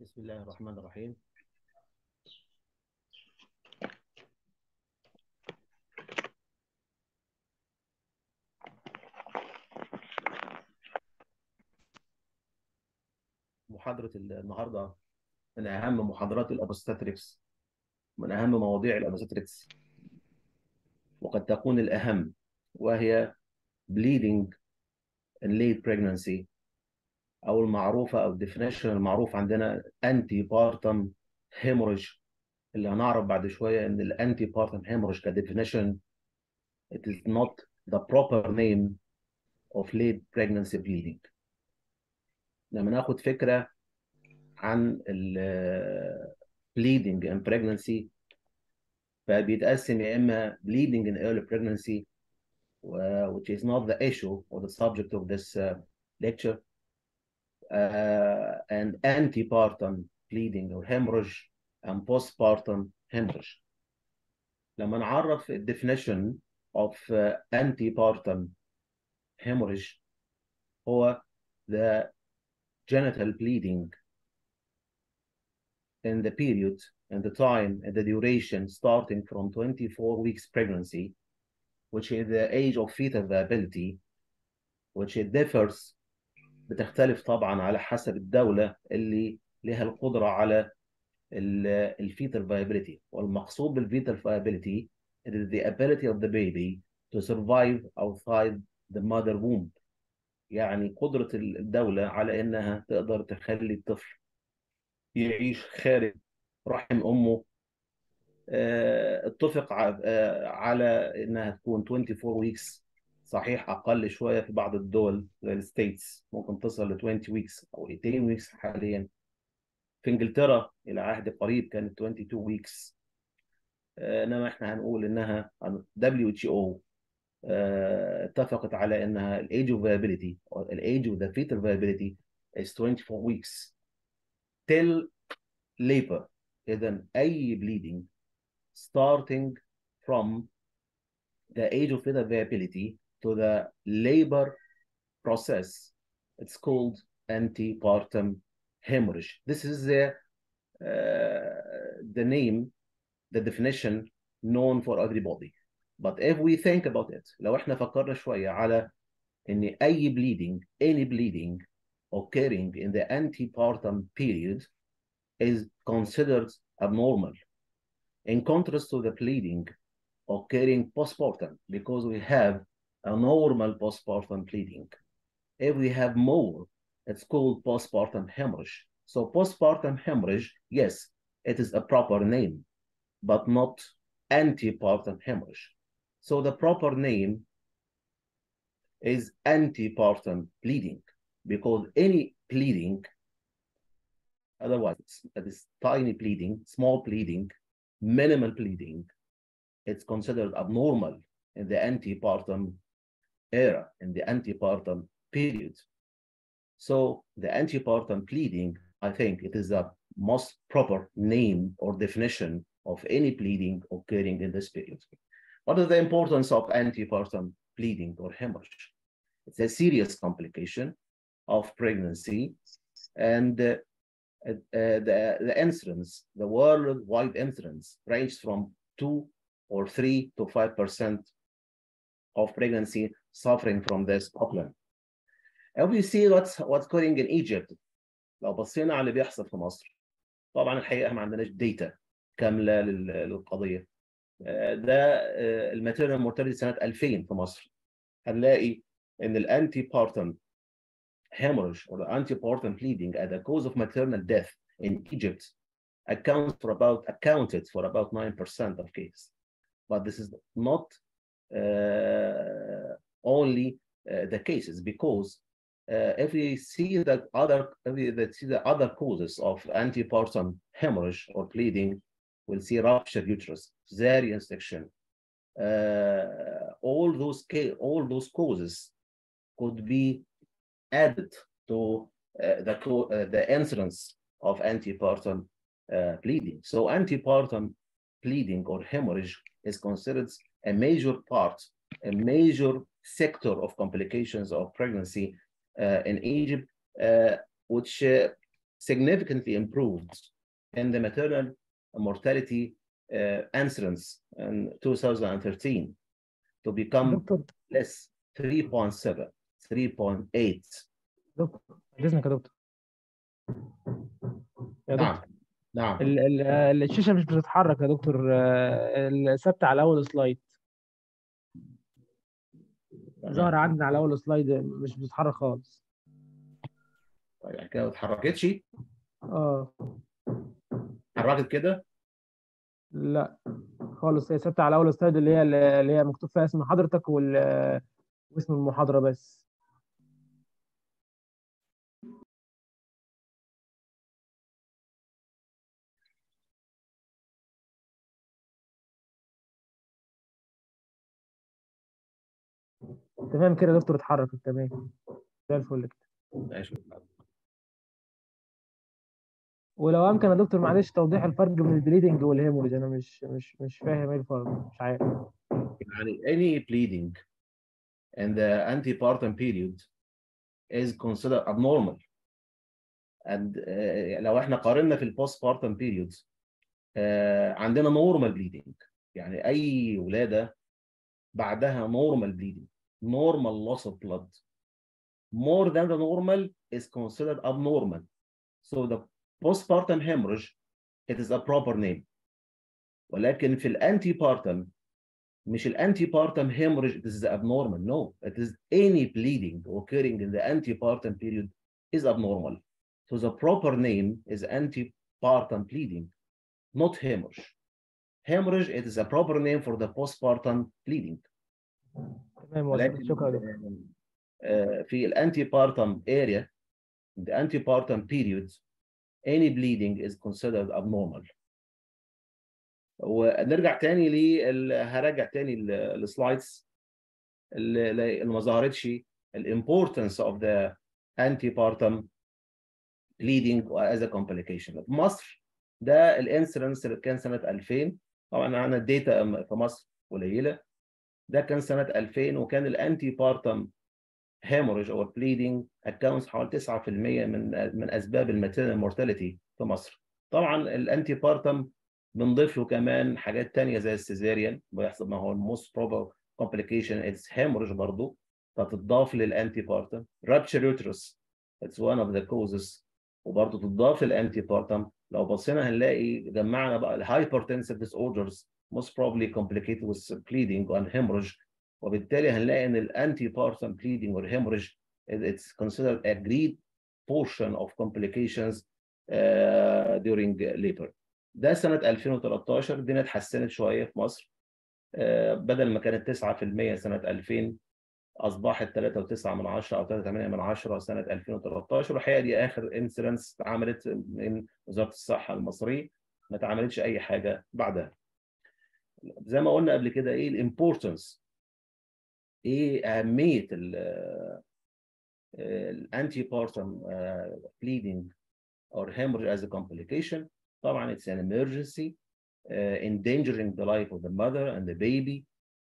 بسم الله الرحمن الرحيم. محاضرة النهاردة من أهم محاضرات الأوبستاتريكس، من أهم مواضيع الأوبستاتريكس، وقد تكون الأهم، وهي bleeding in late pregnancy، أو المعروفة أو الديفينيشن المعروف عندنا antepartum hemorrhage، اللي هنعرف بعد شوية إن الانتيبارتم hemorrhage كديفينيشن it is not the proper name of late pregnancy bleeding. لما ناخد فكرة عن bleeding in pregnancy، فبيتقسم يا اما bleeding in early pregnancy, which is not the issue or the subject of this lecture, and antepartum bleeding or hemorrhage and postpartum hemorrhage. لما نعرف the definition of antepartum hemorrhage، هو the genital bleeding in the period and the time and the duration starting from 24 weeks pregnancy, which is the age of fetal viability, which it differs، بتختلف طبعا على حسب الدولة اللي لها القدرة على الفيتال viability. والمقصود بالفيتال viability it is the ability of the baby to survive outside the mother womb، يعني قدرة الدولة على إنها تقدر تخلي الطفل يعيش خارج رحم أمه. اتفق على إنها تكون 24 weeks، صحيح أقل شوية في بعض الدول زي الستيتس ممكن تصل ل 20 weeks أو 18 weeks حاليا. في إنجلترا إلى عهد قريب كانت 22 weeks. إنما إحنا هنقول إنها WHO اتفقت على إنها الage of viability or الage of the fetal viability is 24 weeks till labor. إذا أي bleeding starting from the age of fetal viability to the labor process, it's called antepartum hemorrhage. This is the name, the definition known for everybody. But if we think about it، لو احنا فكرنا شوية على ان اي bleeding, any bleeding occurring in the antepartum period is considered abnormal, in contrast to the bleeding occurring postpartum, because we have a normal postpartum bleeding. If we have more, it's called postpartum hemorrhage. So postpartum hemorrhage, yes, it is a proper name, but not antepartum hemorrhage. So the proper name is antepartum bleeding, because any bleeding, otherwise it is tiny bleeding, small bleeding, minimal bleeding, it's considered abnormal in the antepartum era, in the antepartum period. So the antepartum bleeding, I think it is the most proper name or definition of any bleeding occurring in this period. What is the importance of antepartum bleeding or hemorrhage? It's a serious complication of pregnancy, and the incidence, the worldwide incidence, ranges from 2 or 3 to 5% of pregnancy suffering from this problem. If we see what's going in Egypt، لو بصينا على اللي بيحصل في مصر، طبعا الحقيقه ما عندناش داتا كامله للقضيه. ده الماتيرنال مورتاليتي سنه 2000 في مصر، هنلاقي ان الانتي بارتم hemorrhage or the antepartum bleeding as a cause of maternal death in Egypt accounted for about 9% of cases. But this is not only the cases, because if we see that the other causes of antepartum hemorrhage or bleeding, we'll see ruptured uterus, cesarean section. All those causes could be added to the incidence of antepartum bleeding. So antepartum bleeding or hemorrhage is considered a major part, a major sector of complications of pregnancy in Egypt, which significantly improved in the maternal mortality incidence in 2013 to become دكتور less 3.7 3.8. دكتور إذنك يا دكتور. يا نعم دكتور نعم الشاشة مش بتتحرك يا دكتور، ثابتة على أول سلايد، ظاهرة تمام. عندنا على أول سلايد مش بتتحرك خالص. طيب يعني كده ما اتحركتش، اه اتحركت كده. لا خالص، هي ثابتة على أول سلايد اللي هي مكتوب فيها اسم حضرتك واسم المحاضرة بس. تمام كده يا دكتور، اتحركت تمام زي الفل كده. ماشي. ولو امكن يا دكتور معلش توضيح الفرق بين البليدنج والهيموريج، انا مش فاهم ايه الفرق، مش عارف. يعني any bleeding in the antepartum period is considered abnormal. and لو احنا قارنا في postpartum period عندنا normal bleeding، يعني اي ولاده بعدها normal bleeding, normal loss of blood, more than the normal is considered abnormal. So the postpartum hemorrhage, it is a proper name. ولكن في الانتيبارتم مش الانتيبارتم hemorrhage it is abnormal. No, it is any bleeding occurring in the antepartum period is abnormal. So the proper name is antepartum bleeding, not hemorrhage. Hemorrhage, it is a proper name for the postpartum bleeding. تمام وصلت، ولكن شكرا يا دكتور. في الانتيبارتم area, in the antepartum period, any bleeding is considered abnormal. ونرجع تاني هراجع تاني السلايدز اللي ما ظهرتش. الامبورتنس اوف ذا antepartum bleeding as a complication في مصر. ده الانسيدنس اللي كان سنه 2000. طبعا عندنا الداتا في مصر قليله. ده كان سنه 2000 وكان الانتي بارتم hemorrhage or bleeding accounts حوالي 9% من اسباب الماتيرنال مورتاليتي في مصر. طبعا الانتي بارتم بنضيف له كمان حاجات تانية زي السيزيريان بيحصل، ما هو الموست probable complication it's hemorrhage برضه، فتضاف للانتي بارتم. rupture uterus it's one of the causes وبرضه تضاف للانتي بارتم. لو بصينا هنلاقي جمعنا بقى الهايبرتنسيف disorders most probably complicated with bleeding and hemorrhage، وبالتالي هنلاقي ان الانتي بارتم bleeding or hemorrhage it's considered a great portion of complications during labor. ده سنة 2013 الدنيا اتحسنت شوية في مصر. بدل ما كانت 9% سنة 2000 أصبحت 3.9 أو 3.8 سنة 2013. والحقيقة دي آخر انسيدنس اتعملت من وزارة الصحة المصرية، ما اتعملتش أي حاجة بعدها. زي ما قلنا قبل كده إيه الامبورتنس، إيه أهمية الانتي بارتم bleeding or hemorrhage as a complication. طبعا it's an emergency endangering the life of the mother and the baby,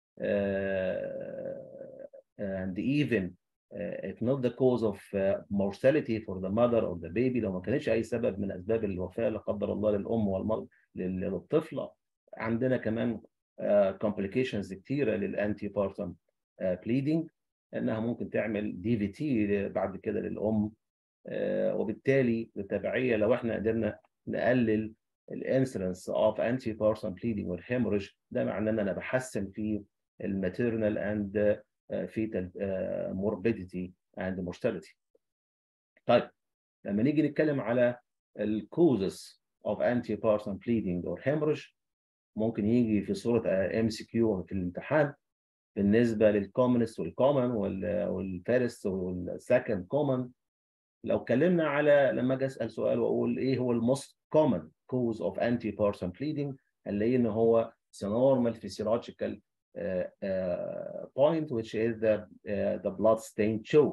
and even if not the cause of mortality for the mother or the baby، لو ما كانتش اي سبب من اسباب الوفاه لا قدر الله للام للطفل. عندنا كمان complications كتيره للانتي بارتم bleeding، انها ممكن تعمل دي في تي بعد كده للام. وبالتالي بالتبعيه لو احنا قدرنا نقلل الانسيدنس اوف انتي بارتم bleeding والهيموريج، ده معناه ان انا بحسن في الماتيرنال اند fetal morbidity and mortality. طيب لما نيجي نتكلم على الكوزز of antepartum bleeding or hemorrhage، ممكن يجي في صورة MCQ في الامتحان بالنسبة للكومنست والكومن والفيرست والسكند كومن. لو اتكلمنا على لما اجي اسال سؤال واقول ايه هو الموست كومن كوز اوف انتي بارتم bleeding، هنلاقي ان هو normal physiological point which is the blood stain show.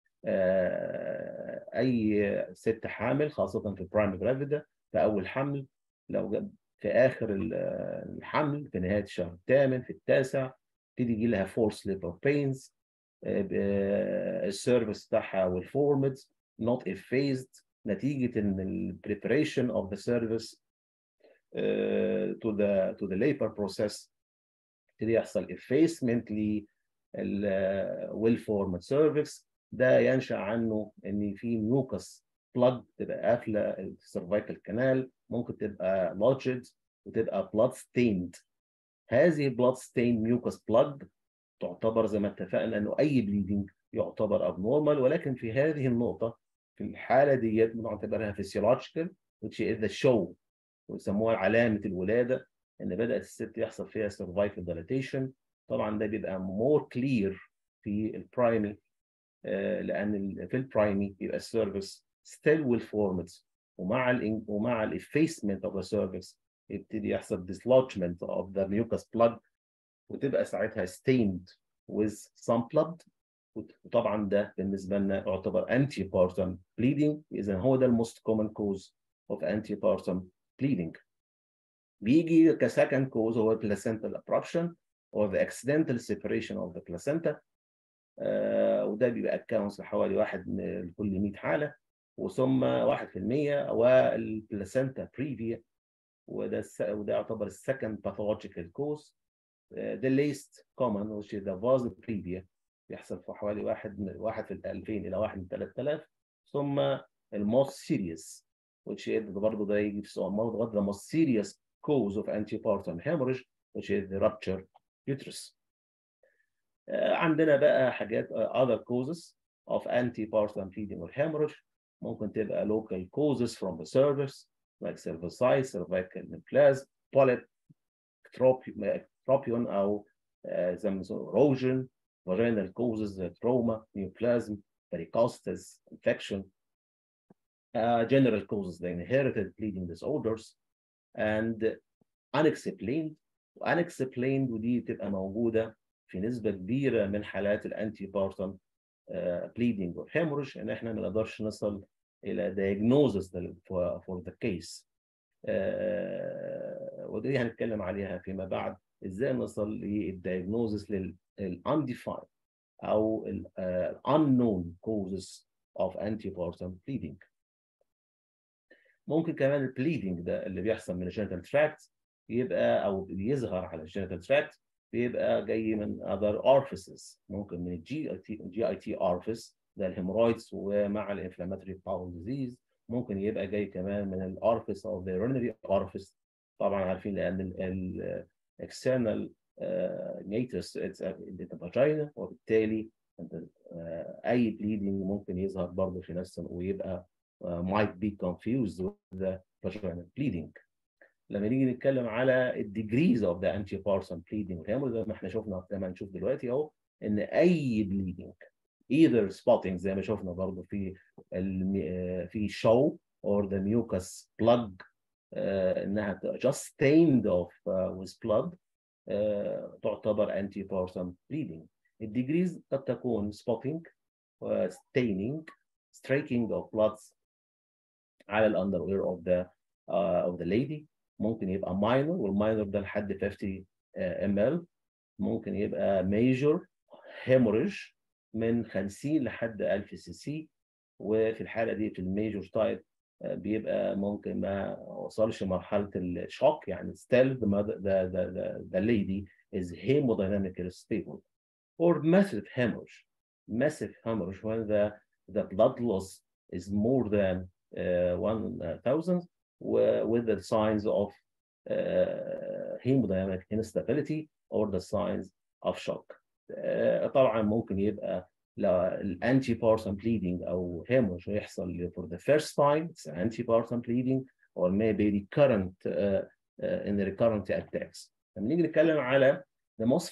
اي ست حامل خاصه في برايم جرافيدا في اول حمل، لو في اخر الحمل في نهايه الشهر الثامن في التاسع تبتدي يجي لها فورس ليبر بينز، السيرفس بتاعها والفورمز not effaced نتيجة إن ال preparation of the service to the labor process يبتدي يحصل effacement لل well formed cervix. ده ينشأ عنه إن في ميوكس بلاج تبقى قافلة السيرفايكال كانال، ممكن تبقى lodged وتبقى blood stained. هذه blood stained mucus plug تعتبر زي ما اتفقنا انه اي بليدنج يعتبر abnormal، ولكن في هذه النقطه في الحاله ديت بنعتبرها physiological which is the show، ويسموها علامه الولاده، ان بدات الست يحصل فيها cervical dilatation. طبعا ده بيبقى more clear في البرايمي، لان في البرايمي بيبقى السيرفكس still well formed، ومع الافيسمنت of the cervix يبتدي يحصل dislodgement of the mucus plug، وتبقى ساعتها stained with some blood. وطبعا ده بالنسبه لنا يعتبر antepartum bleeding. اذا هو ده الموست common cause of antepartum bleeding. بيجي كسكند cause هو placental abruption or the accidental separation of the placenta. وده بيبقى accounts لحوالي 1 من كل 100 حاله، وثم 1% والبلاسنتا بريفيا، وده يعتبر السكند pathological cause. the least common which is the vas previa بيحصل في حوالي 1 في 2000 إلى 1 من 3000. ثم الموست serious which is برضه ده يجي في سؤال برضه the most serious cause of antepartum hemorrhage which is the rupture uterus. عندنا بقى حاجات other causes of antepartum bleeding or hemorrhage. ممكن تبقى local causes from the cervix like cervicite, cervical neoplasm, polyp, ectropion أو زي ما بنسميه erosion, vaginal causes, trauma, neoplasm, varicosities, infection, general causes, the inherited bleeding disorders, and unexplained. unexplained ودي تبقى موجودة في نسبة كبيرة من حالات الانتي بارتم bleeding or hemorrhage، ان احنا ما نقدرش نصل الى diagnosis for the case. ودي هنتكلم عليها فيما بعد، ازاي نوصل للدياجنوزس للundefined او unknown causes of antepartum bleeding. ممكن كمان البليدنج ده اللي بيحصل من الجينيتال تراكت يبقى او بيظهر على الجينيتال تراكت بيبقى جاي من other orifices، ممكن من الجي اي تي orifice ده الهيمورويدز ومع الانفلاماتوري باول ديزيز. ممكن يبقى جاي كمان من الارفيس او the urinary orifice. طبعا عارفين لان ال external natus الفاجينا، وبالتالي اي بليدنج ممكن يظهر برضه في نفس ويبقى might be confused with the vaginal bleeding. لما نيجي نتكلم على الديجريز اوف ذا antepartum bleeding زي ما احنا شفنا زي ما هنشوف دلوقتي اهو، ان اي bleeding either spotting زي ما شفنا برضه في في show or the mucus plug انها just stained with blood تعتبر antepartum bleeding. الديجريز قد تكون spotting staining streaking of blood على الاندروير of the lady. ممكن يبقى minor، والماينر ده لحد 50 ml. ممكن يبقى major hemorrhage من 50 لحد 1000 سي سي. وفي الحاله دي في الميجور تايب بيبقى ممكن ما وصلش مرحله الشوك، يعني still the lady is hemodynamically stable. Or massive hemorrhage. Massive hemorrhage when the blood loss is more than 1,000 with the signs of hemodynamic instability or the signs of shock. طبعا ممكن يبقى الانتي-partum bleeding او hemorrhage يحصل for the first time it's anti-partum bleeding or maybe recurrent in the recurrent attacks. لما نيجي نتكلم على the most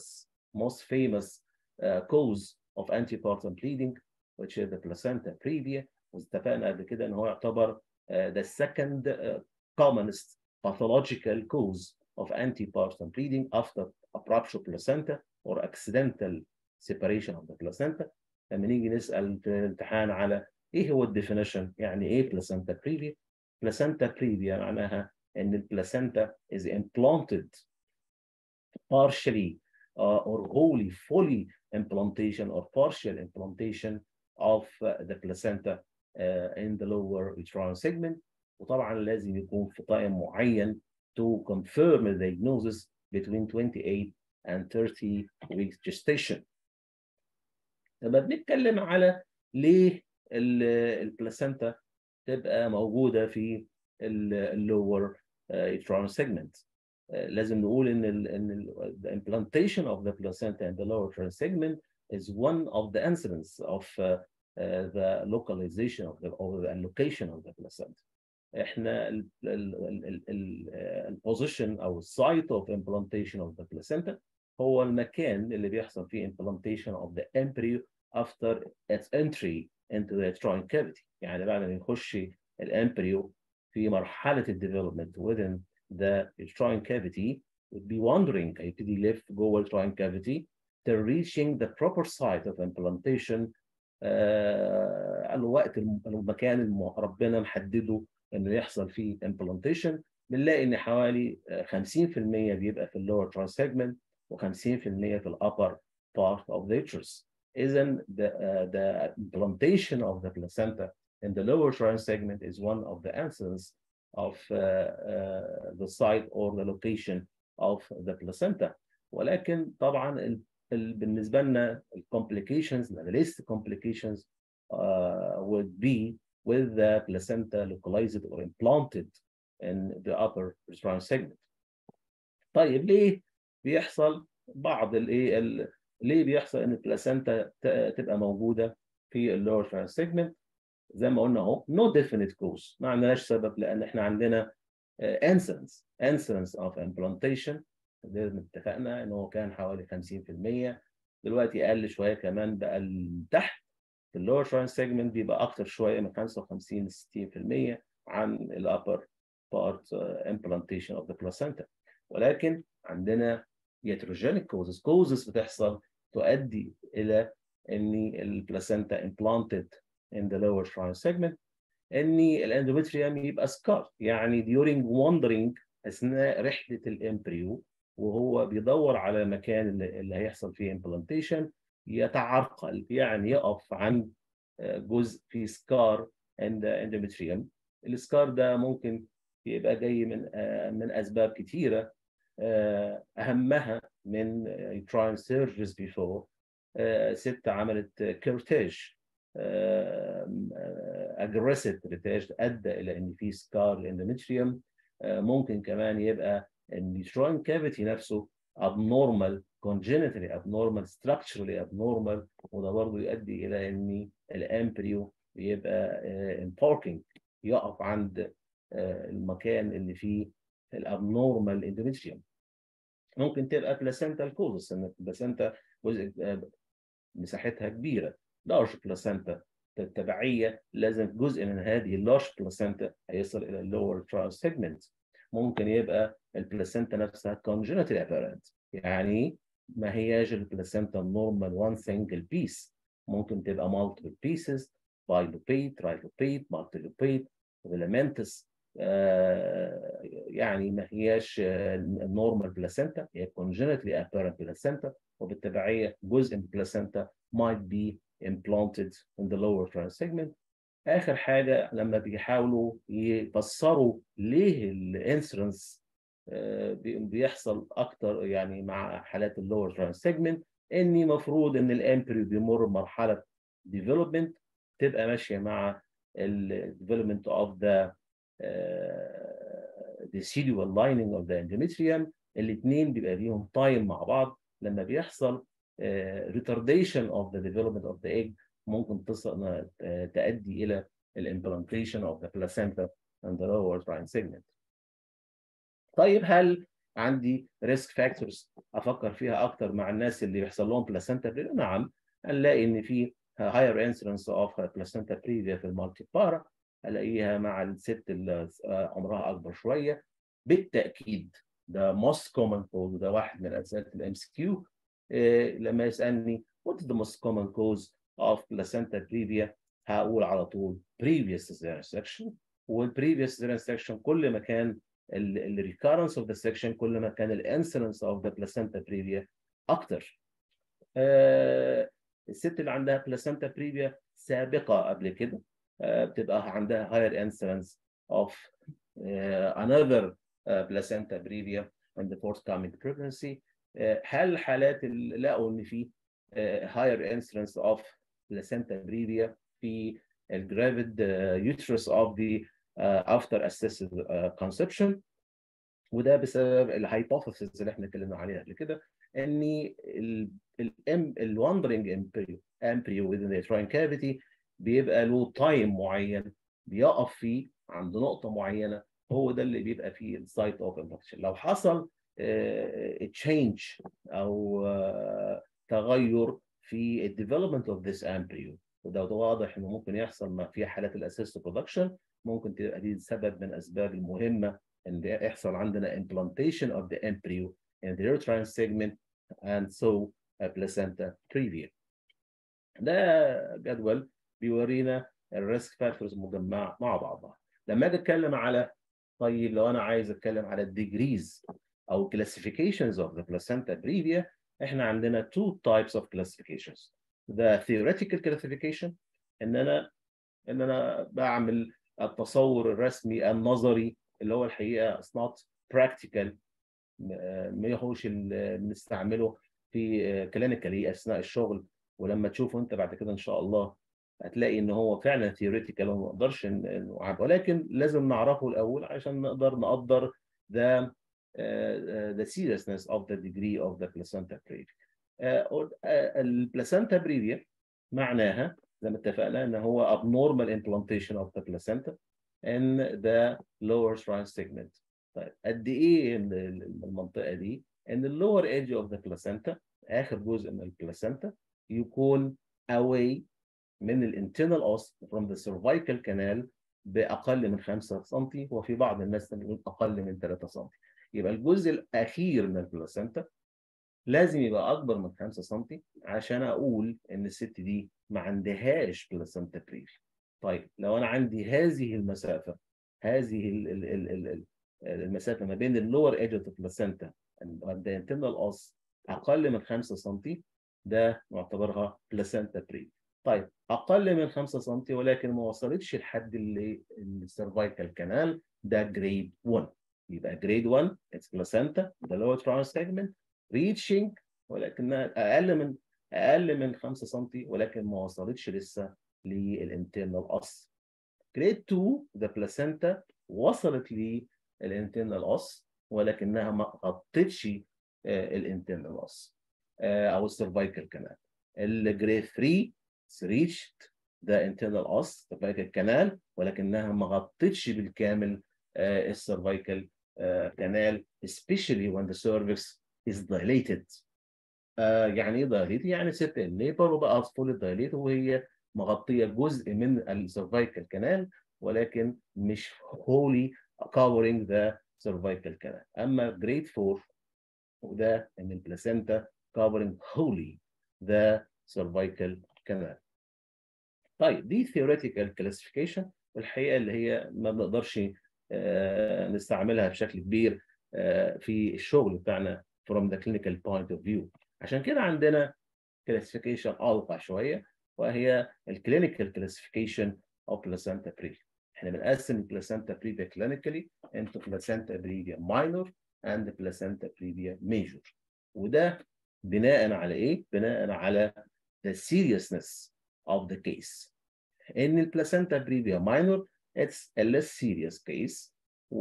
famous cause of antepartum bleeding which is the placenta previa، واتفقنا قبل كده ان هو يعتبر the second commonest pathological cause of antepartum bleeding after abruptio placenta or accidental separation of the placenta. لما نيجي نسأل في الامتحان على ايه هو الديفينيشن، يعني ايه placenta previa؟ placenta previa معناها ان البلاسنتا is implanted partially or wholly fully implantation or partial implantation of the placenta in the lower uterine segment. وطبعا لازم يكون في تايم معين to confirm the diagnosis between 28 and 30 weeks gestation. لما بنتكلم على ليه البلاسنتا تبقى موجودة في اللور uterine segment، لازم نقول ان the implantation of the placenta in the lower uterine segment is one of the incidents of the localization of the location of the placenta. احنا البوزيشن او السايت اوف implantation of the placenta هو المكان اللي بيحصل فيه implantation of the embryo after its entry into the uterine cavity. يعني بعد ما يخش الامبريو في مرحله الديفلوبمنت within the uterine cavity would be wandering، هيبتدي يلف جوه uterine cavity till reaching the proper site of implantation. الوقت المكان اللي ربنا محدده انه يحصل فيه implantation. بنلاقي ان حوالي 50% بيبقى في اللور uterine segment و50% في الupper part of the uterus. إذن the implantation of the placenta in the lower uterine segment is one of the incidents of the site or the location of the placenta. ولكن طبعا بالنسبة لنا complications, the least complications would be with the placenta localized or implanted in the upper uterine segment. طيب ليه بيحصل بعض ليه بيحصل ان البلاسنتا تبقى موجوده في اللور uterine segment؟ زي ما قلنا اهو no definite cause، ما عندناش سبب، لان احنا عندنا incidence of implantation. زي ما اتفقنا ان هو كان حوالي 50%، دلوقتي اقل شويه كمان بقى تحت في اللور uterine segment بيبقى اكتر شويه من 55 ل 60% عن الابر part implantation of the placenta. ولكن عندنا iatrogenic causes بتحصل تؤدي الى ان البلاسنتا implanted in the lower uterine segment، ان الاندومتريوم يبقى سكار، يعني during wandering اثناء رحله الامبريو وهو بيدور على مكان اللي هيحصل فيه implantation يتعرقل، يعني يقف عند جزء في سكار عند اندومتريوم. السكار ده ممكن يبقى جاي من اسباب كثيره، اهمها من uterine surgeries before، ست عملت كيرتاج aggressive كيرتاج ادى الى ان في سكار الاندومتريوم. ممكن كمان يبقى ان uterine cavity نفسه abnormal congenitally abnormal structurally abnormal، وده برضه يؤدي الى ان الامبريو يبقى embarking يقف عند المكان اللي فيه الابنورمال اندومتريوم. ممكن تبقى بلاسنتال كوزس، ان البلاسنتا جزء مساحتها كبيره لارج بلاسنتا، التبعيه لازم جزء من هذه اللارج بلاسنتا هيصل الى اللور uterine segment. ممكن يبقى البلاسنتا نفسها congenital apparent، يعني ما هياش البلاسنتا النورمال one single piece، ممكن تبقى multiple pieces bilobate trilobate multilobate filamentous، يعني ما هياش النورمال بلاسنتا، هي congenital apparent بلاسنتا، وبالتبعيه جزء من البلاسنتا might be implanted in the lower uterine segment. اخر حاجه لما بيحاولوا يفسروا ليه الانسرنس بيحصل اكتر يعني مع حالات اللور uterine segment، ان المفروض ان الامبريو بيمر بمرحله development تبقى ماشيه مع development of the decidual lining of the endometrium. الاثنين بيبقى ليهم تايم مع بعض. لما بيحصل retardation of the development of the egg ممكن تؤدي الى الامبلانتيشن of the placenta and the lower uterine segment. طيب هل عندي ريسك فاكتورز افكر فيها اكتر مع الناس اللي بيحصل لهم placenta previa؟ نعم، هنلاقي ان في higher incidence of placenta previa في المالتي بارا، الاقيها مع الست اللي عمرها اكبر شويه. بالتاكيد ده most common cause، وده واحد من اسئله الام سي كيو. لما يسالني what is the most common cause of placenta previa، هقول على طول previous cesarean section. والprevious cesarean section كل ما كان الريكارنس اوف ذا سكشن كل ما كان الانسلنس اوف ذا بلاسنتا بريفيا اكتر. الست اللي عندها بلاسنتا بريفيا سابقه قبل كده بتبقى عندها higher incidence of another placenta previa in the forthcoming pregnancy. هل الحالات اللي لقوا ان في higher incidence of placenta previa في الجرافيد uterus of the after assisted conception؟ وده بسبب الهايبوثيسز اللي احنا اتكلمنا عليها قبل كده، ان الواندرنج امبريو within the uterine cavity بيبقى له تايم معين بيقف فيه عند نقطه معينه، هو ده اللي بيبقى فيه السايت اوف انفكشن. لو حصل تشينج او تغير في الديفلوبمنت اوف ذيس امبريو، وده واضح انه ممكن يحصل في حالات الاسيست برودكشن، ممكن تبقى دي سبب من الاسباب المهمه ان يحصل عندنا implantation of the embryo in the uterine segment and so a placenta previa. ده جدول بيورينا الريسك فاكتورز مجمعه مع بعضها. لما اجي اتكلم على، طيب لو انا عايز اتكلم على الديجريز او classifications of the placenta previa، احنا عندنا two types of classifications. The theoretical classification ان انا بعمل التصور الرسمي النظري اللي هو الحقيقه it's not practical، ما يهوش بنستعمله في كلينيكالي اثناء الشغل، ولما تشوفه انت بعد كده ان شاء الله هتلاقي ان هو فعلا theoretical وما نقدرش ولكن لازم نعرفه الاول عشان نقدر نقدر the seriousness of the degree of the placenta previa. البلاسنتا بريفيا معناها زي ما اتفقنا ان هو abnormal implantation of the placenta in the lower uterine segment. طيب قد ايه المنطقه دي؟ ان اللور ايدج اوف ذا بلاسنتا، اخر جزء من البلاسنتا، يكون away من الانترنال اوس from the cervical canal باقل من 5 سم، وفي بعض الناس بتقول اقل من 3 سم. يبقى الجزء الاخير من البلاسنتا لازم يبقى اكبر من 5 سم عشان اقول ان الست دي ما عندهاش بلاسنتا بريفيا. طيب لو انا عندي هذه المسافه، هذه المسافه ما بين اللور ايدج اوف البلاسنتا والانترنال اوس اقل من 5 سم، ده نعتبرها بلاسنتا بريفيا. طيب اقل من 5 سم ولكن ما وصلتش لحد السيرفايكال كانال، ده جريد 1. يبقى جريد 1 اتس بلاسنتا ذا لور ترانس سيجمنت reaching، ولكنها اقل من 5 سم ولكن ما وصلتش لسه للانترنال اوس. جريد 2 ذا بلاسنتا وصلت للانترنال اوس ولكنها ما غطتش الانترنال اوس او السيرفايكال كانال. الجريد 3 reached the internal os cervical canal ولكنها ما غطتش بالكامل السيرفايكال كانال especially when the cervix is dilated. يعني ايه dilated؟ يعني ست الليبر وبقى fully dilated وهي مغطيه جزء من السيرفايكال كانال ولكن مش wholly covering the cervical canal. اما grade 4 وده ان البلاسنتا covering wholly the cervical canal. طيب دي theoretical classification، والحقيقه اللي هي ما بنقدرش نستعملها بشكل كبير في الشغل بتاعنا from the clinical point of view. عشان كده عندنا classification اوقع شويه، وهي الكلينيكال classification of placenta previa. احنا بنقسم البلاسنتا بريفيا clinically into placenta previa minor and placenta previa major. وده بناء على ايه؟ بناء على the seriousness of the case. ان البلاسنتا بريفيا minor it's a less serious case،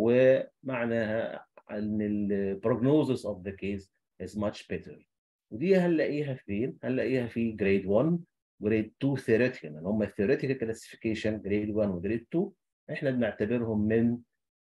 ومعناها ان البروجنوزس of the case is much better. ودي هنلاقيها فين؟ هنلاقيها في جريد 1 وجريد 2 theoretical، اللي هم theoretical classification جريد 1 وجريد 2 احنا بنعتبرهم من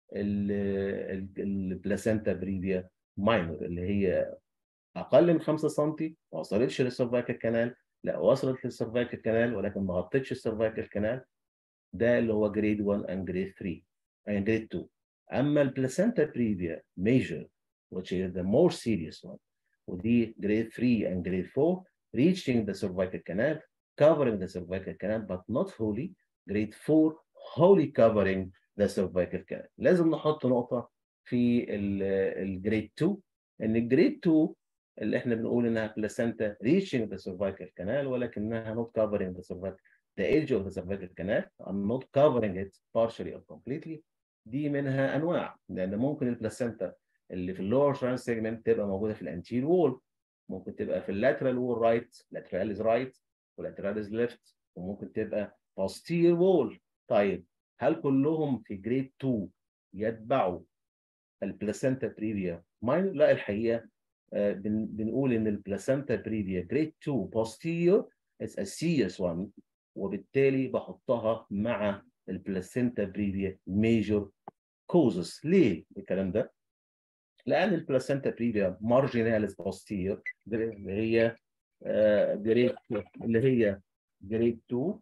البلاسنتا بريفيا ماينور، اللي هي اقل من 5 سم، ما وصلتش للسيرفايكال كانال، لا وصلت للسيرفايكال كانال ولكن ما غطتش السيرفايكال كانال، ده اللي هو جريد 1 and جريد 3 and جريد 2. اما البلاسنتا بريفيا ميجر which is the more serious one، ودي جريد 3 and جريد 4 reaching the cervical canal covering the cervical canal but not wholly. جريد 4 wholly covering the cervical canal. لازم نحط نقطة في الجريد 2 ان الجريد 2 اللي احنا بنقول انها بلاسنتا reaching the cervical canal ولكنها not covering the cervical، the edge of the cervical canal and not covering it partially or completely. دي منها انواع، لان ممكن البلاسنتا اللي في اللور ترانس سيجمنت تبقى موجوده في الانتير وول، ممكن تبقى في اللاترال وول رايت، لاتراليز رايت ولاتراليز ليفت، وممكن تبقى posterior وول. طيب هل كلهم في جريد 2 يتبعوا البلاسنتا بريفيا ماينور؟ لا، الحقيقه بنقول ان البلاسنتا بريفيا جريد 2 posterior is a serious one، وبالتالي بحطها مع البلاسنتا بريفيا ميجور كوزس. ليه الكلام ده؟ لان البلاسنتا بريفيا مارجيناليس posterior اللي هي جريد جريد 2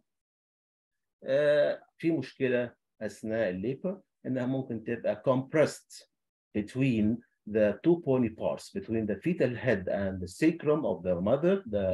في مشكله اثناء الليبر، انها ممكن تبقى compressed between the two bony parts, between the fetal head and the sacrum of the mother,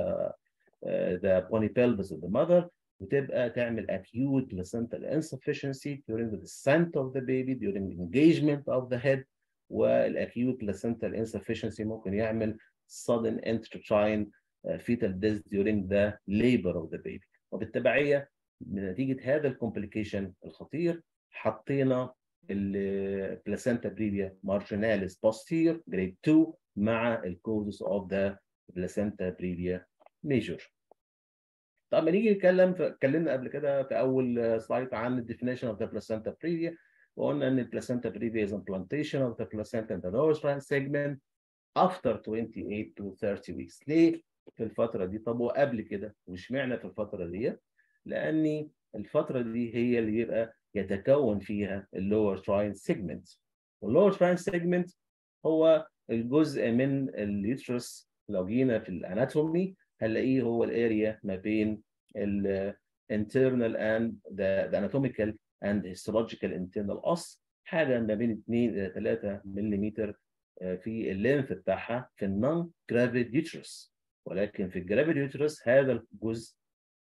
the bony pelvis of the mother، وتبقى تعمل acute placental insufficiency during the descent of the baby, during the engagement of the head. والacute placental insufficiency ممكن يعمل sudden intrauterine fetal death during the labor of the baby. وبالتبعية نتيجة هذا الكومبليكيشن الخطير حطينا البلاسنتا بريفيا مارجيناليس posterior جريد 2 مع الكوزس اوف ذا بلاسنتا بريفيا ميجور. طب ما نيجي اتكلمنا قبل كده في اول سلايد عن الديفينيشن اوف ذا بلاسنتا بريفيا، وقلنا ان البلاسنتا بريفيا is implantation of the placenta in the lower trans segment after 28 to 30 weeks. ليه في الفترة دي؟ طب وقبل كده؟ وش معنى في الفترة دي؟ لأن الفترة دي هي اللي يبقى يتكون فيها اللور تراين سيجمنت، واللور تراين سيجمنت هو الجزء من اليوترس. لو جينا في الاناتومي هنلاقيه هو الاريا ما بين ال internal and the anatomical and histological internal os، حاجه ما بين 2 إلى 3 ملم في اللينث بتاعها في النون جرافيد يوترس. ولكن في الجرافيد يوترس هذا الجزء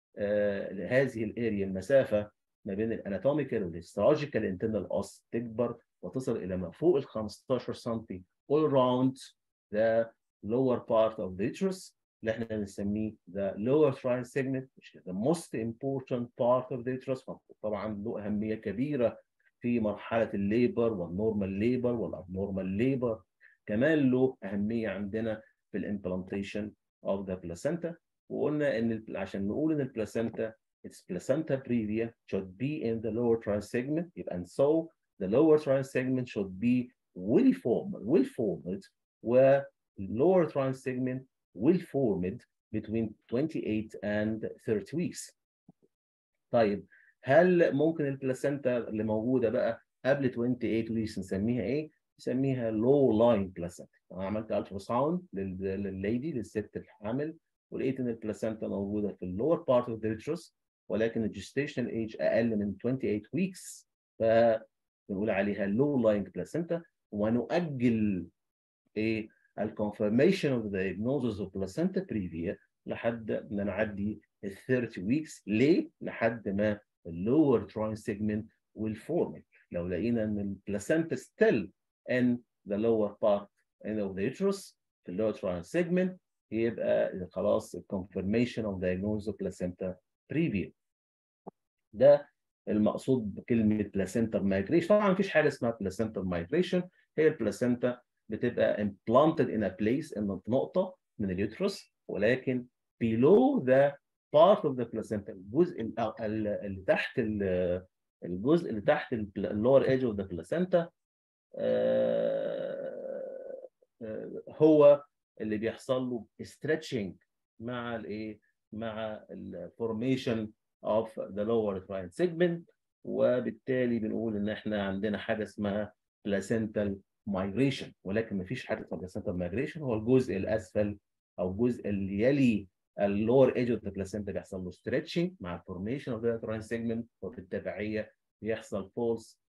هذه الاريا المسافه ما بين الاناتوميكال والهيستولوجيكال انترنال اوس تكبر وتصل الى ما فوق ال 15 سم all around the lower part of the uterus، اللي احنا بنسميه the lower trine segment which is the most important part of the uterus. طبعا له اهميه كبيره في مرحله الليبر والنورمال ليبر والابنورمال ليبر، كمان له اهميه عندنا في الامبلانتيشن of the placenta. وقلنا ان عشان نقول ان البلاسنتا its placenta previa should be in the lower trine segment، يبقى and so the lower trine segment should be well formed where lower trine segment will formed between 28 and 30 weeks. طيب هل ممكن البلاسنتا اللي موجوده بقى قبل 28 weeks نسميها ايه؟ نسميها low lying placenta. انا عملت الترا ساوند للليدي للست الحامل، ولقيت ان البلاسنتا موجوده في اللور بارت اوف ذا uterus، ولكن الجستيشنال ايج اقل من 28 weeks، فبنقول عليها low lying placenta. ونؤجل ايه الكونفirmation اوف ذا diagnosis of placenta previa لحد ما نعدي ال 30 weeks. ليه؟ لحد ما اللور تراين سيجمنت will form. لو لقينا ان البلاسنتا still in the lower part of the uterus في اللور تراين سيجمنت، يبقى خلاص الكونفirmation of diagnosis of placenta previa. ده المقصود بكلمه بلاسنتر مايجريشن. طبعا مفيش حاجه اسمها بلاسنتر مايجريشن، هي البلاسنتا بتبقى implanted in a place in نقطه من اليوترس، ولكن below the part of the placenta الجزء اللي تحت الجزء اللي تحت اللور ايدج اوف ذا بلاسنتا هو اللي بيحصل له stretching مع الايه مع الفورميشن of the lower trine segment، وبالتالي بنقول ان احنا عندنا حاجه اسمها placental migration. ولكن ما فيش حاجه اسمها placental migration، هو الجزء الاسفل او الجزء اللي يلي اللور ايدج اوف ذا بلاسنتا بيحصل له stretching مع الفورميشن اوف ذا تراين سيجمنت، وبالتبعيه بيحصل فولس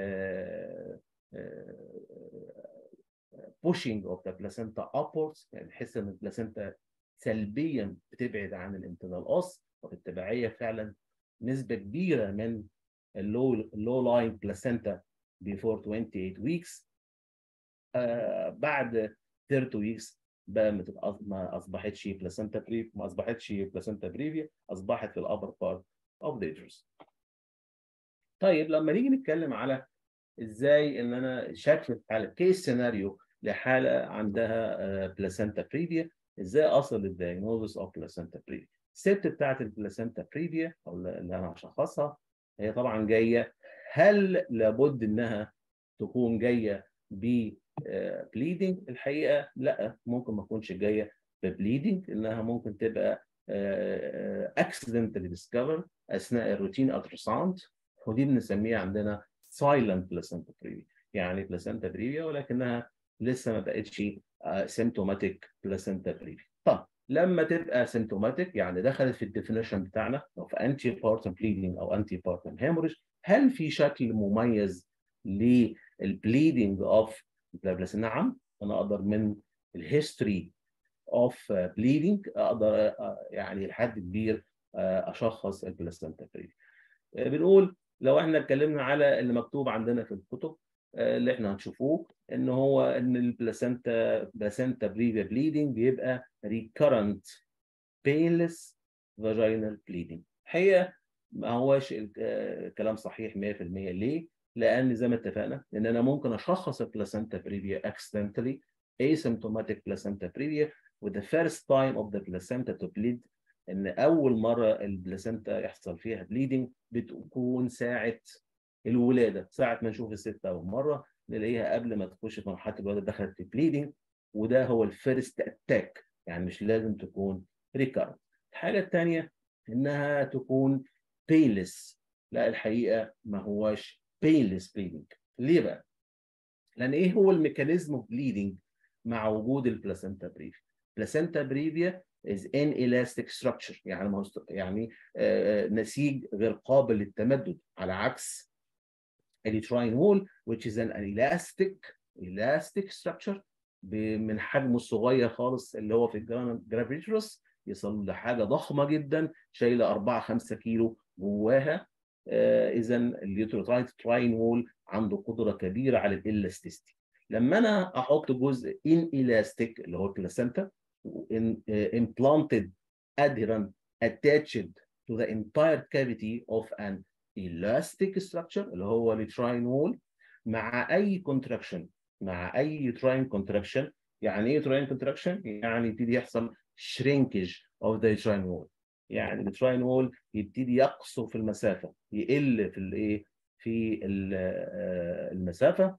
pushing of the placenta upwards، يعني بحيث ان البلاسنتا سلبيا بتبعد عن الانترنال اوس، وبالتبعيه فعلا نسبه كبيره من اللو لاين بلاسنتا before 28 weeks بعد 30 weeks بقى ما اصبحتش بلاسنتا بريف، ما اصبحتش بلاسنتا بريفيا، اصبحت في الابر بارت of the uterus. طيب لما نيجي نتكلم على ازاي ان انا شكل الحاله كيس سيناريو لحاله عندها بلاسنتا بريفيا، ازاي اصل للدياجنوزس اوف بلاسنتا بريفيا. الست بتاعت البلاسنتا بريفيا او اللي انا هشخصها هي طبعا جايه، هل لابد انها تكون جايه ب بليدنج؟ الحقيقه لا، ممكن ما تكونش جايه ببليدنج، انها ممكن تبقى اكسيدنتالي ديسكفر اثناء الروتين التراساوند، ودي بنسميها عندنا سايلنت بلاسنتا بريفيا، يعني بلاسنتا بريفيا ولكنها لسه ما بقتش سيمتوماتيك بلاسنتا بريفيا. طب لما تبقى سيمتوماتيك يعني دخلت في الديفينيشن بتاعنا لو في انتي بارتم بليدنج او انتي بارتم هيموريج، هل في شكل مميز للبليدنج اوف بلاسنتا؟ نعم، انا اقدر من الهيستوري اوف بليدنج اقدر يعني لحد كبير اشخص البلاسنتا بريفيا. بنقول لو احنا اتكلمنا على اللي مكتوب عندنا في الكتب اللي احنا هنشوفوه ان هو ان البلاسنتا بريفيا بليدنج بيبقى ريكرنت painless vaginal bleeding. الحقيقه ما هوش كلام صحيح 100%. ليه؟ لان زي ما اتفقنا ان انا ممكن اشخص البلاسنتا بريفيا accidentally asymptomatic placenta previa with the first time of the placenta to bleed، ان اول مره البلاسنتا يحصل فيها بليدنج بتكون ساعه الولاده، ساعه ما نشوف الست اول مره نلاقيها قبل ما تخش في مرحله الولاده دخلت في بليدنج، وده هو الفيرست اتاك، يعني مش لازم تكون ريكارنت. الحاجه الثانيه انها تكون بيلس. لا الحقيقه ما هواش بيلس بليدنج. ليه بقى؟ لان ايه هو الميكانيزم اوف بليدنج مع وجود البلاسنتا بريفيا؟ البلاسنتا بريفيا is inelastic structure، يعني نسيج غير قابل للتمدد، على عكس اليوتراين وول which is an elastic structure من حجمه الصغير خالص اللي هو في الجرافيتروس يصل لحاجه ضخمه جدا شايله 4 5 كيلو جواها. اذا اليوتراين وول عنده قدره كبيره على الالاستيستي. لما انا احط جزء ان الاستيك اللي هو البلاسنتا implanted adherent attached to the entire cavity of an elastic structure اللي هو اليوتراين وول، مع اي كونتراكشن، يعني ايه يوتراين كونتراكشن؟ يعني يبتدي يحصل shrinkage of the uterine wall، يعني اليوتراين وول يبتدي يقصر في المسافه، يقل في الايه، في المسافه،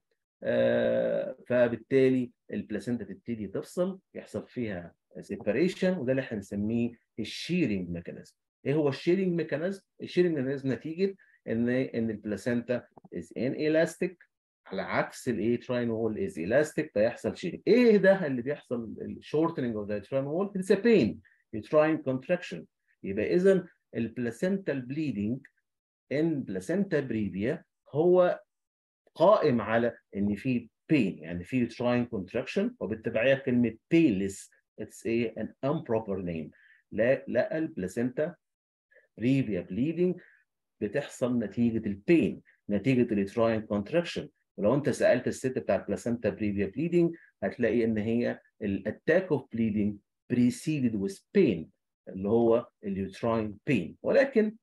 فبالتالي البلاسنتا تبتدي تفصل، يحصل فيها سيباريشن، وده اللي احنا بنسميه الشيرنج ميكانيزم. ايه هو الشيرنج ميكانيزم؟ الشيرنج ميكانيزم نتيجه ان البلاسنتا از ان elastic على عكس الايه تراين وول از elastic، فيحصل شيرنج. ايه ده اللي بيحصل؟ الشورتنج اوف ذا تراين وول اتس ا بين يوتراين كونتراكشن. يبقى اذا البلاسنتال بليدنج ان بلاسنتا بريفيا هو قائم على ان في بين، يعني في يوتراين كونتراكشن، وبالتبعيه كلمه بينلس اتس ايه ان امبروبر نيم. لا البلاسنتا بريفيا بليدنج بتحصل نتيجه البين، نتيجه اليوتراين كونتراكشن. ولو انت سالت الست بتاعت بلاسنتا بريفيا بليدنج هتلاقي ان هي الاتاك اوف بليدنج preceded with pain اللي هو اليوتراين بين. ولكن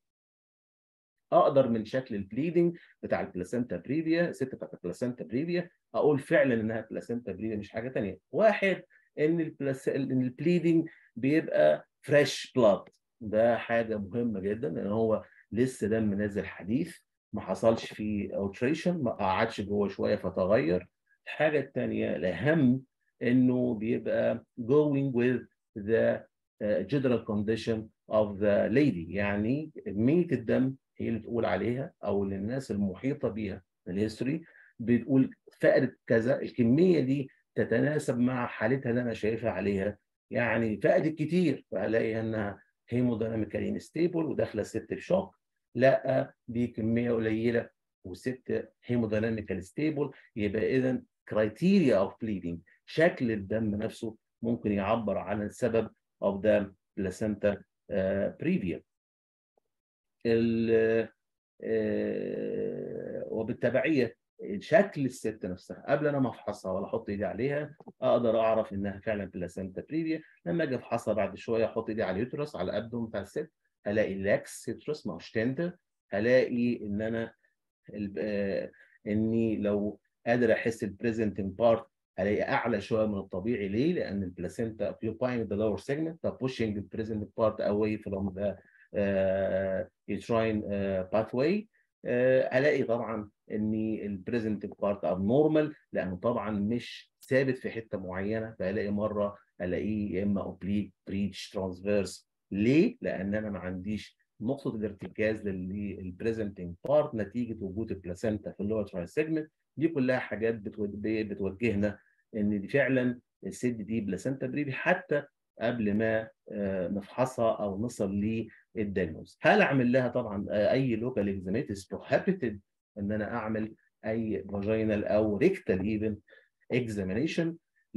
اقدر من شكل البليدنج بتاع البلاسنتا بريفيا، الست بتاعت البلاسنتا بريفيا، اقول فعلا انها بلاسنتا بريفيا مش حاجه ثانيه. واحد، ان البليدنج بيبقى فريش بلاد، ده حاجه مهمه جدا لان هو لسه دم نازل حديث، ما حصلش فيه اوتريشن، ما قعدش جوه شويه فتغير. الحاجه الثانيه الاهم انه بيبقى going with the general condition of the lady، يعني كميه الدم هي اللي تقول عليها، او اللي الناس المحيطه بيها في الهيستوري بتقول فقدت كذا، الكميه دي تتناسب مع حالتها اللي انا شايفها عليها، يعني فقدت كتير فهلاقي انها هيموديناميكالي انستيبل وداخله الست في شوك. لا دي كميه قليله وست هيموديناميكالي ستيبل، يبقى اذا كرايتيريا اوف بليدنج شكل الدم نفسه ممكن يعبر عن السبب of the placenta previa. وبالتبعيه شكل الست نفسها قبل انا ما افحصها ولا احط ايدي عليها اقدر اعرف انها فعلا بلاسنتا بريفيا. لما اجي افحصها بعد شويه احط ايدي على اليوترس على الابدوم بتاع الست هلاقي لاكس سيترس ما هوش تندر، هلاقي ان انا اني لو قادر احس البريزنتنج بارت هلاقي اعلى شويه من الطبيعي. ليه؟ لان البلاسينتا occupying the lower segment pushing the presenting part away from the uterine pathway. الاقي طبعا ان البريزنتنج بارت abnormal لانه طبعا مش ثابت في حته معينه، فالاقي مره الاقيه يا اما اوبليك بريتش ترانسفيرس. ليه؟ لان انا ما عنديش نقطه الارتكاز للبريزنتنج بارت نتيجه وجود البلاسينتا في اللور تراي سيجمنت. دي كلها حاجات بتوجهنا ان دي فعلا الست دي بلاسينتا بريفي حتى قبل ما نفحصها او نصل للدياجنوز. هل اعمل لها طبعا اي لوكال اكزاميتس بروهيبيتد ان انا اعمل اي فاجينال او ريكتال ايفن اكزامينيشن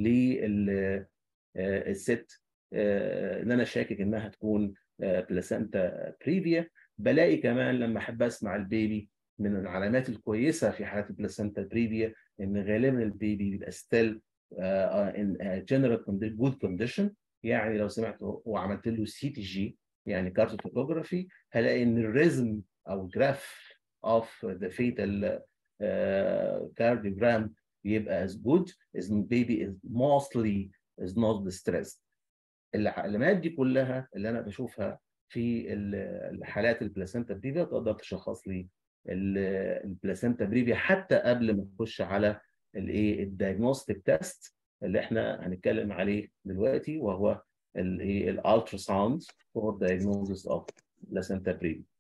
للست ان انا شاكك انها تكون بلاسينتا بريفيا. بلاقي كمان لما احب اسمع البيبي من العلامات الكويسه في حالات البلاسينتا بريفيا ان غالبا البيبي بيبقى ستيل ان جنرال جود كونديشن. يعني لو سمعت وعملت له سي تي جي يعني كارتوتوبوغرافي هلاقي ان الريزم او جراف اوف ذا فيتال كارديوجرام يبقى as good as baby is mostly is not distressed. العلامات دي كلها اللي انا بشوفها في الحالات البلاسينتا بريفيا تقدر تشخص لي البلاسينتا بريفيا حتى قبل ما نخش على الايه الدايجنوستيك تيست اللي احنا هنتكلم عليه دلوقتي، وهو الايه الالترا ساوند فور diagnosis of placenta previa.